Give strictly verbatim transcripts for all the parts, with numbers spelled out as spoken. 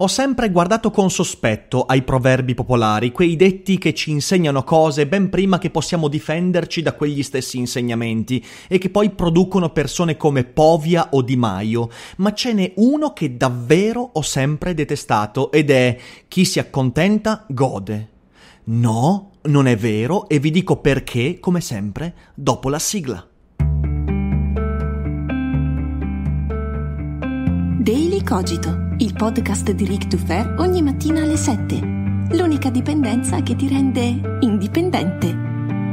Ho sempre guardato con sospetto ai proverbi popolari, quei detti che ci insegnano cose ben prima che possiamo difenderci da quegli stessi insegnamenti e che poi producono persone come Povia o Di Maio, ma ce n'è uno che davvero ho sempre detestato ed è: chi si accontenta gode. No, non è vero, e vi dico perché, come sempre, dopo la sigla. Daily Cogito, il podcast di Ric Dufer ogni mattina alle sette. L'unica dipendenza che ti rende indipendente.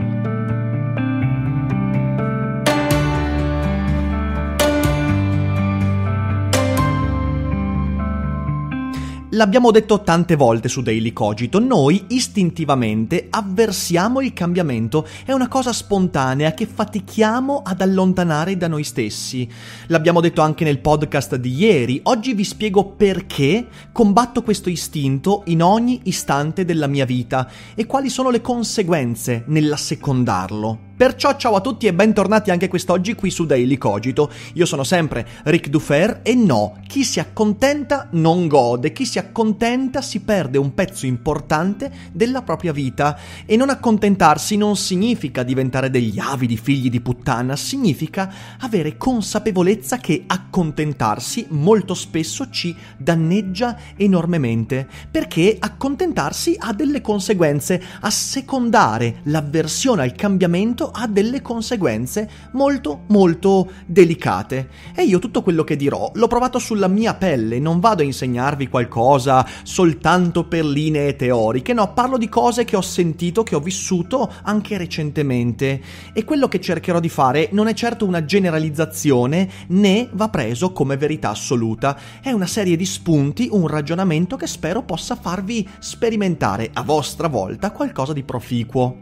L'abbiamo detto tante volte su Daily Cogito, noi istintivamente avversiamo il cambiamento, è una cosa spontanea che fatichiamo ad allontanare da noi stessi. L'abbiamo detto anche nel podcast di ieri, oggi vi spiego perché combatto questo istinto in ogni istante della mia vita e quali sono le conseguenze nell'assecondarlo. Perciò ciao a tutti e bentornati anche quest'oggi qui su Daily Cogito. Io sono sempre Ric Dufer e no, chi si accontenta non gode, chi si accontenta si perde un pezzo importante della propria vita. E non accontentarsi non significa diventare degli avidi figli di puttana, significa avere consapevolezza che accontentarsi molto spesso ci danneggia enormemente, perché accontentarsi ha delle conseguenze, assecondare l'avversione al cambiamento ha delle conseguenze molto molto delicate. E io tutto quello che dirò l'ho provato sulla mia pelle, non vado a insegnarvi qualcosa soltanto per linee teoriche, no, parlo di cose che ho sentito, che ho vissuto anche recentemente, e quello che cercherò di fare non è certo una generalizzazione né va preso come verità assoluta, è una serie di spunti, un ragionamento che spero possa farvi sperimentare a vostra volta qualcosa di proficuo.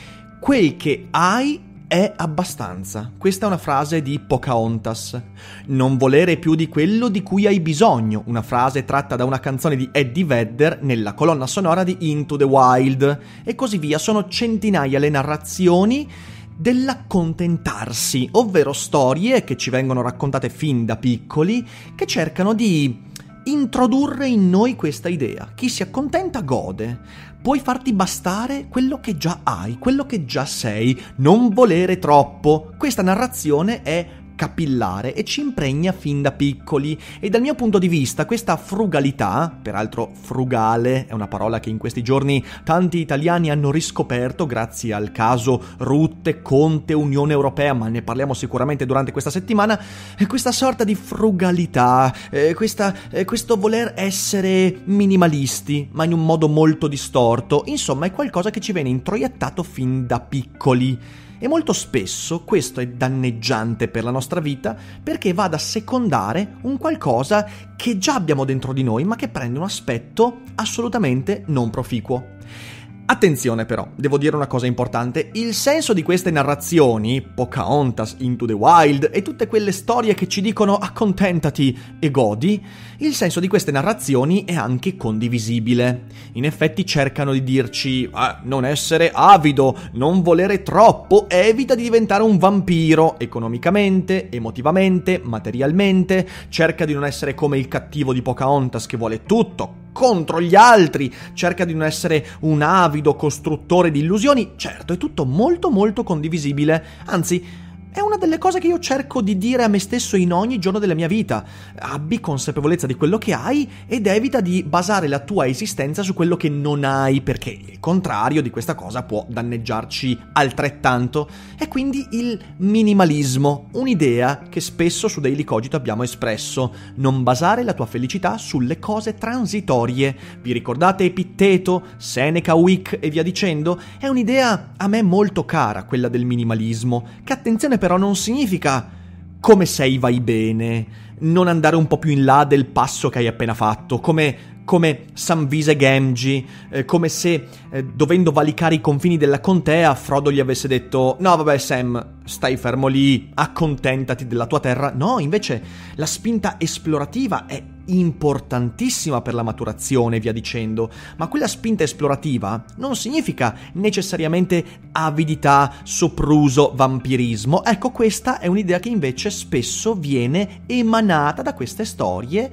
Quel che hai è abbastanza. Questa è una frase di Pocahontas. Non volere più di quello di cui hai bisogno, una frase tratta da una canzone di Eddie Vedder nella colonna sonora di Into the Wild, e così via. Sono centinaia le narrazioni dell'accontentarsi, ovvero storie che ci vengono raccontate fin da piccoli, che cercano di introdurre in noi questa idea. Chi si accontenta gode. Puoi farti bastare quello che già hai, quello che già sei, non volere troppo. Questa narrazione è capillare e ci impregna fin da piccoli, e dal mio punto di vista questa frugalità, peraltro frugale è una parola che in questi giorni tanti italiani hanno riscoperto grazie al caso Rutte, Conte, Unione Europea, ma ne parliamo sicuramente durante questa settimana, e questa sorta di frugalità, eh, questa, eh, questo voler essere minimalisti, ma in un modo molto distorto, insomma è qualcosa che ci viene introiettato fin da piccoli. E molto spesso questo è danneggiante per la nostra vita perché va ad assecondare un qualcosa che già abbiamo dentro di noi ma che prende un aspetto assolutamente non proficuo. Attenzione però, devo dire una cosa importante, il senso di queste narrazioni, Pocahontas, Into the Wild e tutte quelle storie che ci dicono accontentati e godi, il senso di queste narrazioni è anche condivisibile. In effetti cercano di dirci ah, non essere avido, non volere troppo, evita di diventare un vampiro, economicamente, emotivamente, materialmente, cerca di non essere come il cattivo di Pocahontas che vuole tutto contro gli altri, cerca di non essere un avido costruttore di illusioni. Certo, è tutto molto molto condivisibile, anzi è una delle cose che io cerco di dire a me stesso in ogni giorno della mia vita. Abbi consapevolezza di quello che hai ed evita di basare la tua esistenza su quello che non hai, perché il contrario di questa cosa può danneggiarci altrettanto. E quindi il minimalismo, un'idea che spesso su Daily Cogito abbiamo espresso. Non basare la tua felicità sulle cose transitorie. Vi ricordate Epitteto, Seneca Week e via dicendo? È un'idea a me molto cara, quella del minimalismo, che attenzione però non significa come sei vai bene, non andare un po' più in là del passo che hai appena fatto, come, come Samvise Gamgee, eh, come se eh, dovendo valicare i confini della contea Frodo gli avesse detto no vabbè Sam, stai fermo lì, accontentati della tua terra. No, invece la spinta esplorativa è importantissima per la maturazione e via dicendo, ma quella spinta esplorativa non significa necessariamente avidità, sopruso, vampirismo. Ecco, questa è un'idea che invece spesso viene emanata da queste storie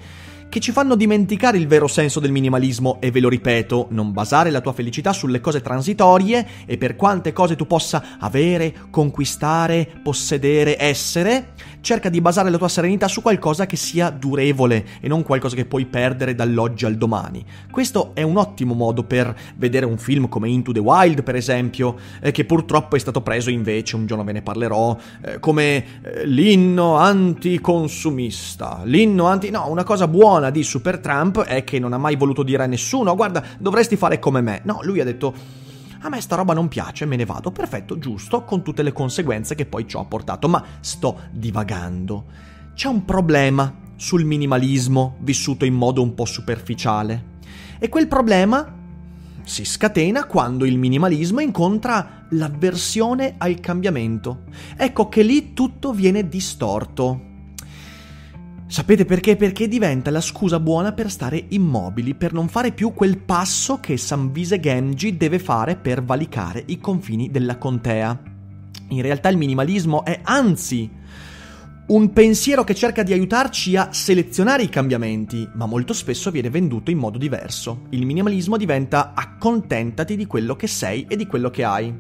che ci fanno dimenticare il vero senso del minimalismo e ve lo ripeto, non basare la tua felicità sulle cose transitorie e per quante cose tu possa avere, conquistare, possedere, essere, cerca di basare la tua serenità su qualcosa che sia durevole e non qualcosa che puoi perdere dall'oggi al domani. Questo è un ottimo modo per vedere un film come Into the Wild, per esempio, eh, che purtroppo è stato preso invece, un giorno ve ne parlerò, eh, come eh, l'inno anticonsumista, l'inno anti... no, una cosa buona di Supertramp è che non ha mai voluto dire a nessuno, guarda, dovresti fare come me. No, lui ha detto, a me sta roba non piace, me ne vado, perfetto, giusto, con tutte le conseguenze che poi ciò ha portato, ma sto divagando. C'è un problema sul minimalismo vissuto in modo un po' superficiale, e quel problema si scatena quando il minimalismo incontra l'avversione al cambiamento. Ecco che lì tutto viene distorto. Sapete perché? Perché diventa la scusa buona per stare immobili, per non fare più quel passo che Samvise Gamgee deve fare per valicare i confini della contea. In realtà il minimalismo è anzi un pensiero che cerca di aiutarci a selezionare i cambiamenti, ma molto spesso viene venduto in modo diverso. Il minimalismo diventa accontentati di quello che sei e di quello che hai.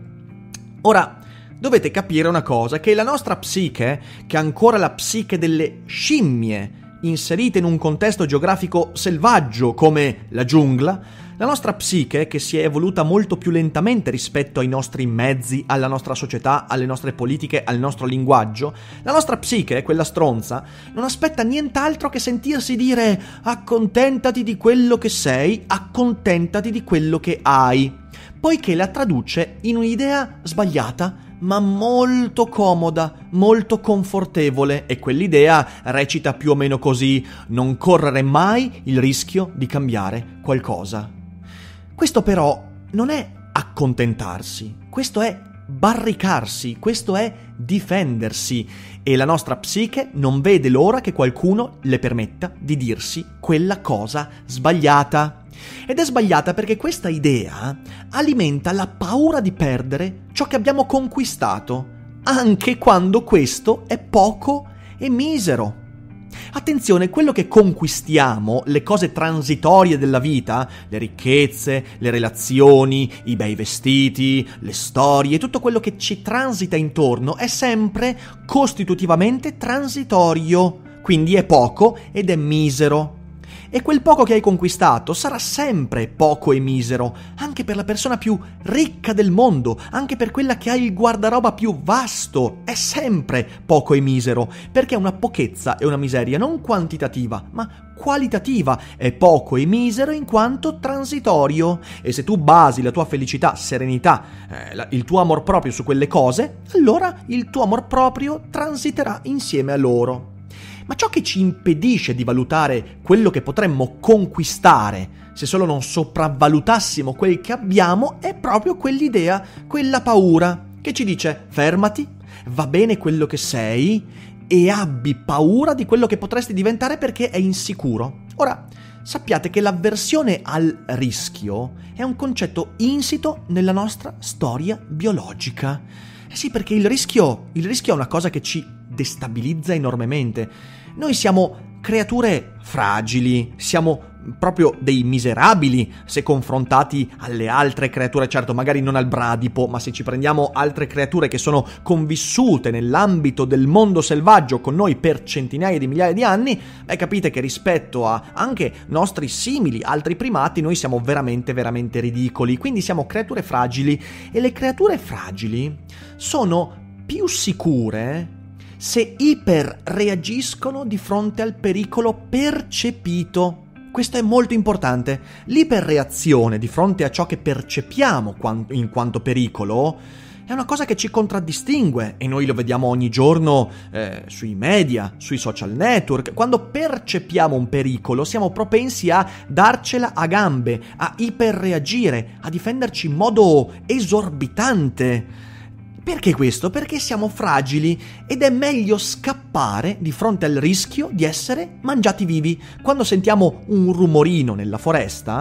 Ora, dovete capire una cosa, che la nostra psiche, che è ancora la psiche delle scimmie, inserite in un contesto geografico selvaggio come la giungla, la nostra psiche, che si è evoluta molto più lentamente rispetto ai nostri mezzi, alla nostra società, alle nostre politiche, al nostro linguaggio, la nostra psiche, quella stronza, non aspetta nient'altro che sentirsi dire accontentati di quello che sei, accontentati di quello che hai, poiché la traduce in un'idea sbagliata, ma molto comoda, molto confortevole, e quell'idea recita più o meno così: non correre mai il rischio di cambiare qualcosa. Questo però non è accontentarsi, questo è barricarsi, questo è difendersi, e la nostra psiche non vede l'ora che qualcuno le permetta di dirsi quella cosa sbagliata. Ed è sbagliata perché questa idea alimenta la paura di perdere ciò che abbiamo conquistato, anche quando questo è poco e misero. Attenzione, quello che conquistiamo, le cose transitorie della vita, le ricchezze, le relazioni, i bei vestiti, le storie, tutto quello che ci transita intorno è sempre costitutivamente transitorio, quindi è poco ed è misero. E quel poco che hai conquistato sarà sempre poco e misero, anche per la persona più ricca del mondo, anche per quella che ha il guardaroba più vasto, è sempre poco e misero, perché è una pochezza e una miseria non quantitativa, ma qualitativa. È poco e misero in quanto transitorio, e se tu basi la tua felicità, serenità, eh, il tuo amor proprio su quelle cose, allora il tuo amor proprio transiterà insieme a loro. Ma ciò che ci impedisce di valutare quello che potremmo conquistare, se solo non sopravvalutassimo quel che abbiamo, è proprio quell'idea, quella paura, che ci dice: fermati, va bene quello che sei, e abbi paura di quello che potresti diventare perché è insicuro. Ora, sappiate che l'avversione al rischio è un concetto insito nella nostra storia biologica. Eh sì, perché il rischio, il rischio è una cosa che ci destabilizza enormemente. Noi siamo creature fragili, siamo proprio dei miserabili se confrontati alle altre creature, certo magari non al bradipo, ma se ci prendiamo altre creature che sono convissute nell'ambito del mondo selvaggio con noi per centinaia di migliaia di anni, beh, capite che rispetto a anche nostri simili, altri primati, noi siamo veramente veramente ridicoli, quindi siamo creature fragili, e le creature fragili sono più sicure se iperreagiscono di fronte al pericolo percepito. Questo è molto importante. L'iperreazione di fronte a ciò che percepiamo in quanto pericolo è una cosa che ci contraddistingue, e noi lo vediamo ogni giorno eh, sui media, sui social network. Quando percepiamo un pericolo siamo propensi a darcela a gambe, a iperreagire, a difenderci in modo esorbitante. Perché questo? Perché siamo fragili ed è meglio scappare di fronte al rischio di essere mangiati vivi. Quando sentiamo un rumorino nella foresta,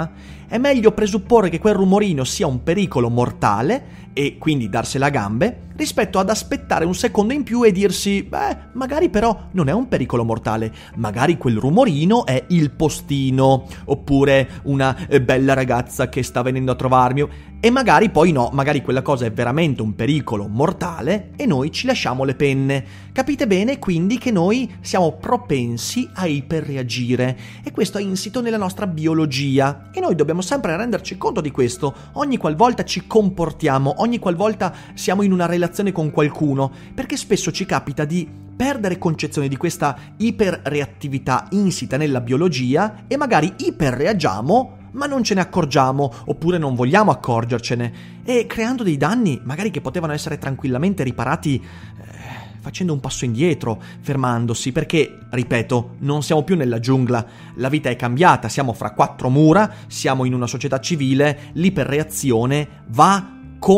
è meglio presupporre che quel rumorino sia un pericolo mortale e quindi darsela a gambe, rispetto ad aspettare un secondo in più e dirsi, beh, magari però non è un pericolo mortale, magari quel rumorino è il postino, oppure una bella ragazza che sta venendo a trovarmi, e magari poi no, magari quella cosa è veramente un pericolo mortale e noi ci lasciamo le penne. Capite bene quindi che noi siamo propensi a iperreagire, e questo è insito nella nostra biologia, e noi dobbiamo sempre renderci conto di questo ogni qualvolta ci comportiamo, ogni qualvolta siamo in una relazione con qualcuno, perché spesso ci capita di perdere concezione di questa iperreattività insita nella biologia e magari iperreagiamo ma non ce ne accorgiamo, oppure non vogliamo accorgercene, e creando dei danni magari che potevano essere tranquillamente riparati eh, facendo un passo indietro, fermandosi, perché, ripeto, non siamo più nella giungla, la vita è cambiata, siamo fra quattro mura, siamo in una società civile, l'iperreazione va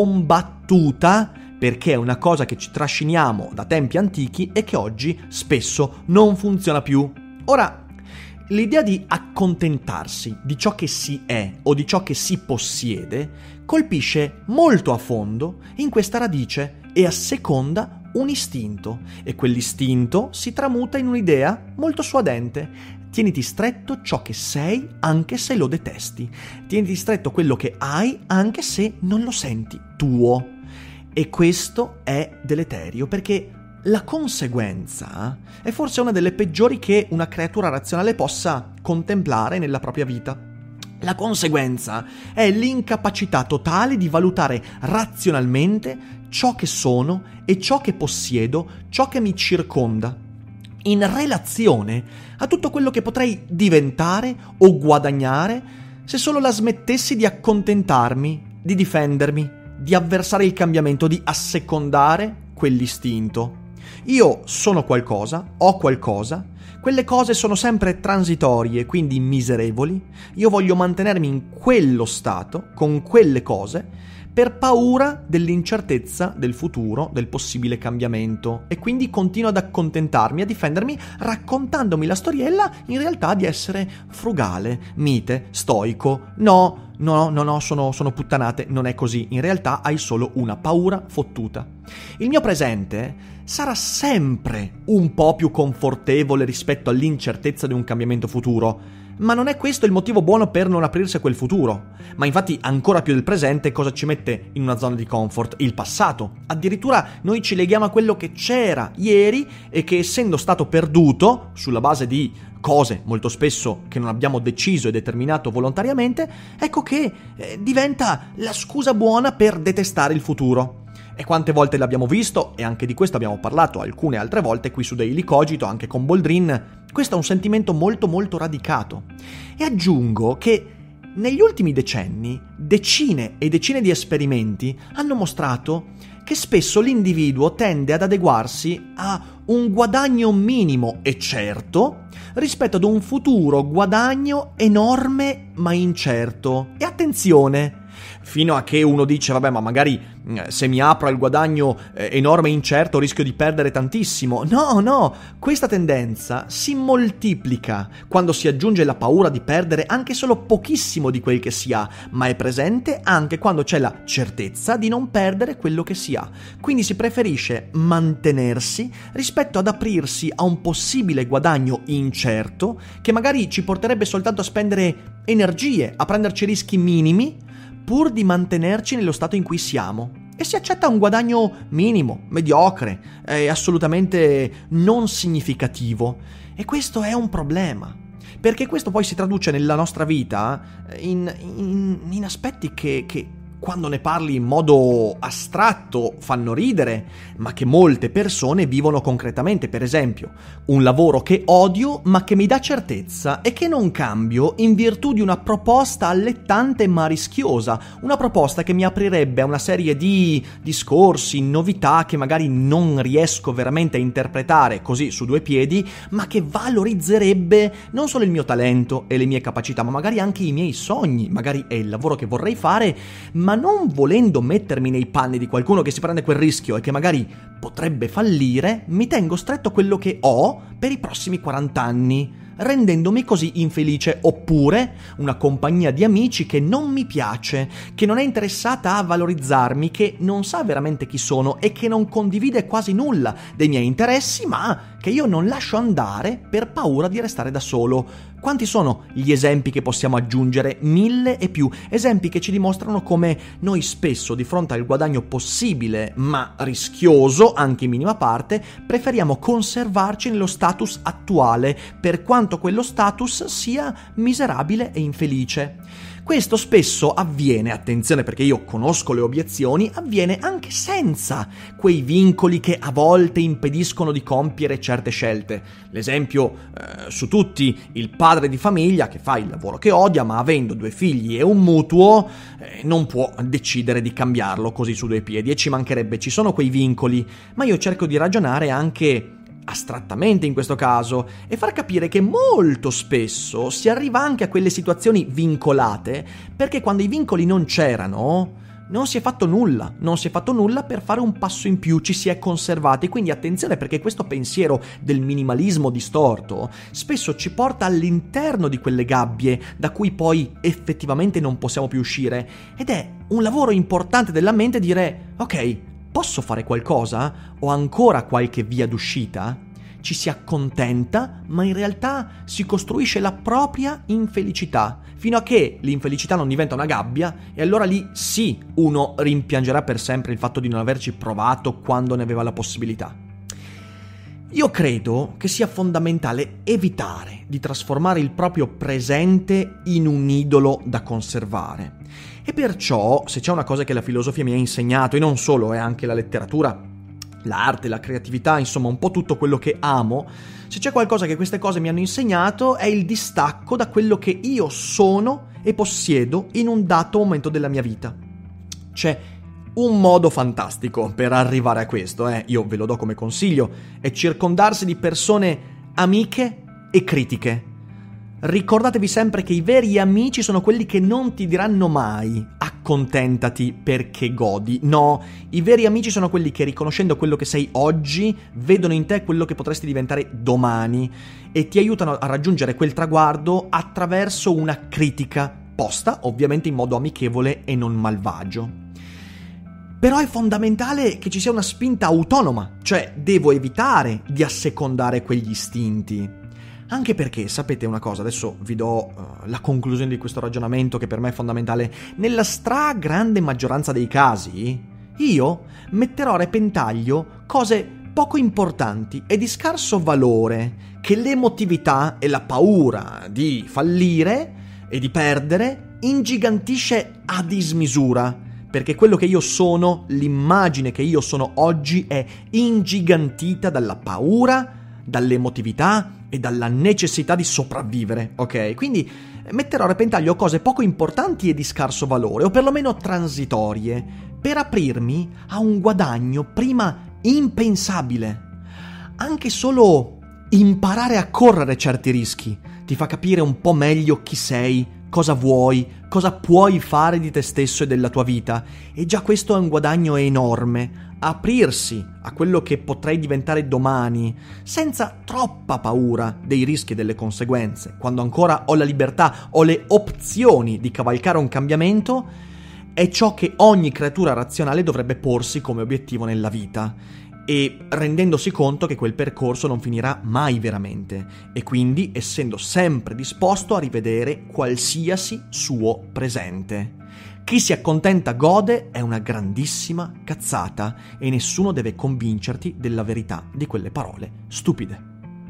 combattuta, perché è una cosa che ci trasciniamo da tempi antichi e che oggi spesso non funziona più. Ora, l'idea di accontentarsi di ciò che si è o di ciò che si possiede colpisce molto a fondo in questa radice e asseconda un istinto, e quell'istinto si tramuta in un'idea molto suadente. Tieniti stretto ciò che sei anche se lo detesti, tieniti stretto quello che hai anche se non lo senti tuo, e questo è deleterio, perché la conseguenza è forse una delle peggiori che una creatura razionale possa contemplare nella propria vita. La conseguenza è l'incapacità totale di valutare razionalmente ciò che sono e ciò che possiedo, ciò che mi circonda, in relazione a tutto quello che potrei diventare o guadagnare se solo la smettessi di accontentarmi, di difendermi, di avversare il cambiamento, di assecondare quell'istinto. Io sono qualcosa, ho qualcosa, quelle cose sono sempre transitorie, quindi miserevoli, io voglio mantenermi in quello stato, con quelle cose, per paura dell'incertezza del futuro, del possibile cambiamento, e quindi continuo ad accontentarmi, a difendermi, raccontandomi la storiella in realtà di essere frugale, mite, stoico. No, no, no, no, sono, sono puttanate, non è così, in realtà hai solo una paura fottuta. Il mio presente sarà sempre un po' più confortevole rispetto all'incertezza di un cambiamento futuro, ma non è questo il motivo buono per non aprirsi a quel futuro. Ma infatti ancora più del presente cosa ci mette in una zona di comfort? Il passato. Addirittura noi ci leghiamo a quello che c'era ieri e che, essendo stato perduto sulla base di cose molto spesso che non abbiamo deciso e determinato volontariamente, ecco che eh, diventa la scusa buona per detestare il futuro. E quante volte l'abbiamo visto, e anche di questo abbiamo parlato alcune altre volte qui su Daily Cogito, anche con Boldrin. Questo è un sentimento molto molto radicato. E aggiungo che negli ultimi decenni decine e decine di esperimenti hanno mostrato che spesso l'individuo tende ad adeguarsi a un guadagno minimo e certo rispetto ad un futuro guadagno enorme ma incerto. E attenzione, fino a che uno dice vabbè, ma magari se mi apro al guadagno eh, enorme e incerto rischio di perdere tantissimo. No, no, questa tendenza si moltiplica quando si aggiunge la paura di perdere anche solo pochissimo di quel che si ha, ma è presente anche quando c'è la certezza di non perdere quello che si ha. Quindi si preferisce mantenersi rispetto ad aprirsi a un possibile guadagno incerto che magari ci porterebbe soltanto a spendere energie, a prenderci rischi minimi pur di mantenerci nello stato in cui siamo. E si accetta un guadagno minimo, mediocre, eh, assolutamente non significativo. E questo è un problema, perché questo poi si traduce nella nostra vita in, in, in aspetti che, che quando ne parli in modo astratto fanno ridere, ma che molte persone vivono concretamente. Per esempio, un lavoro che odio ma che mi dà certezza e che non cambio in virtù di una proposta allettante ma rischiosa, una proposta che mi aprirebbe a una serie di discorsi, novità che magari non riesco veramente a interpretare così su due piedi, ma che valorizzerebbe non solo il mio talento e le mie capacità, ma magari anche i miei sogni. Magari è il lavoro che vorrei fare, ma ma non volendo mettermi nei panni di qualcuno che si prende quel rischio e che magari potrebbe fallire, mi tengo stretto a quello che ho per i prossimi quaranta anni. rendendomi così infelice, oppure una compagnia di amici che non mi piace, che non è interessata a valorizzarmi, che non sa veramente chi sono e che non condivide quasi nulla dei miei interessi, ma che io non lascio andare per paura di restare da solo. Quanti sono gli esempi che possiamo aggiungere? Mille e più. Esempi che ci dimostrano come noi spesso, di fronte al guadagno possibile, ma rischioso, anche in minima parte, preferiamo conservarci nello status attuale, per quanto quello status sia miserabile e infelice. Questo spesso avviene, attenzione perché io conosco le obiezioni, avviene anche senza quei vincoli che a volte impediscono di compiere certe scelte. L'esempio eh, su tutti, il padre di famiglia che fa il lavoro che odia, ma avendo due figli e un mutuo eh, non può decidere di cambiarlo così su due piedi, e ci mancherebbe, ci sono quei vincoli, ma io cerco di ragionare anche astrattamente in questo caso e far capire che molto spesso si arriva anche a quelle situazioni vincolate perché quando i vincoli non c'erano non si è fatto nulla, non si è fatto nulla per fare un passo in più, ci si è conservati. Quindi attenzione, perché questo pensiero del minimalismo distorto spesso ci porta all'interno di quelle gabbie da cui poi effettivamente non possiamo più uscire, ed è un lavoro importante della mente dire ok, posso fare qualcosa? Ho ancora qualche via d'uscita? Ci si accontenta, ma in realtà si costruisce la propria infelicità, fino a che l'infelicità non diventa una gabbia, e allora lì sì, uno rimpiangerà per sempre il fatto di non averci provato quando ne aveva la possibilità. Io credo che sia fondamentale evitare di trasformare il proprio presente in un idolo da conservare. E perciò, se c'è una cosa che la filosofia mi ha insegnato, e non solo, è anche la letteratura, l'arte, la creatività, insomma un po' tutto quello che amo, se c'è qualcosa che queste cose mi hanno insegnato è il distacco da quello che io sono e possiedo in un dato momento della mia vita. C'è un modo fantastico per arrivare a questo, eh? Io ve lo do come consiglio, è circondarsi di persone amiche e critiche. Ricordatevi sempre che i veri amici sono quelli che non ti diranno mai accontentati perché godi. No, i veri amici sono quelli che, riconoscendo quello che sei oggi, vedono in te quello che potresti diventare domani e ti aiutano a raggiungere quel traguardo attraverso una critica posta, ovviamente in modo amichevole e non malvagio. Però è fondamentale che ci sia una spinta autonoma, cioè devo evitare di assecondare quegli istinti. Anche perché, sapete una cosa, adesso vi do uh, la conclusione di questo ragionamento che per me è fondamentale. Nella stragrande maggioranza dei casi, io metterò a repentaglio cose poco importanti e di scarso valore che l'emotività e la paura di fallire e di perdere ingigantisce a dismisura. Perché quello che io sono, l'immagine che io sono oggi è ingigantita dalla paura, dall'emotività e dalla necessità di sopravvivere, ok? Quindi metterò a repentaglio cose poco importanti e di scarso valore, o perlomeno transitorie, per aprirmi a un guadagno prima impensabile. Anche solo imparare a correre certi rischi ti fa capire un po' meglio chi sei, cosa vuoi, cosa puoi fare di te stesso e della tua vita, e già questo è un guadagno enorme. Aprirsi a quello che potrei diventare domani, senza troppa paura dei rischi e delle conseguenze, quando ancora ho la libertà, ho le opzioni di cavalcare un cambiamento, è ciò che ogni creatura razionale dovrebbe porsi come obiettivo nella vita, e rendendosi conto che quel percorso non finirà mai veramente, e quindi essendo sempre disposto a rivedere qualsiasi suo presente. Chi si accontenta gode è una grandissima cazzata e nessuno deve convincerti della verità di quelle parole stupide.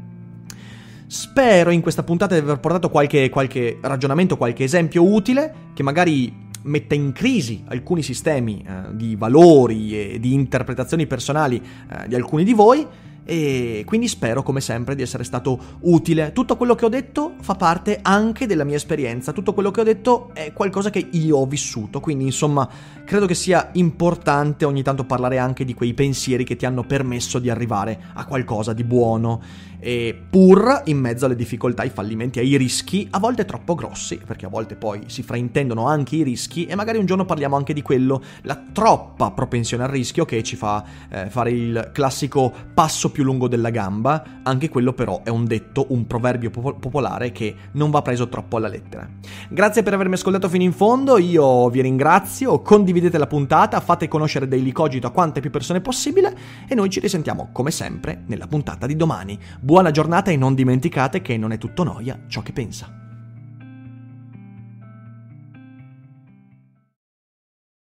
Spero in questa puntata di aver portato qualche, qualche ragionamento, qualche esempio utile che magari metta in crisi alcuni sistemi eh, di valori e di interpretazioni personali eh, di alcuni di voi, e quindi spero come sempre di essere stato utile. Tutto quello che ho detto fa parte anche della mia esperienza, tutto quello che ho detto è qualcosa che io ho vissuto, quindi insomma credo che sia importante ogni tanto parlare anche di quei pensieri che ti hanno permesso di arrivare a qualcosa di buono. e pur in mezzo alle difficoltà, ai fallimenti, ai rischi, a volte troppo grossi, perché a volte poi si fraintendono anche i rischi e magari un giorno parliamo anche di quello, la troppa propensione al rischio che ci fa eh, fare il classico passo più lungo della gamba. Anche quello però è un detto, un proverbio pop- popolare che non va preso troppo alla lettera. Grazie per avermi ascoltato fino in fondo, io vi ringrazio, condividete la puntata, fate conoscere Daily Cogito a quante più persone possibile e noi ci risentiamo come sempre nella puntata di domani. Buona giornata e non dimenticate che non è tutto noia ciò che pensa.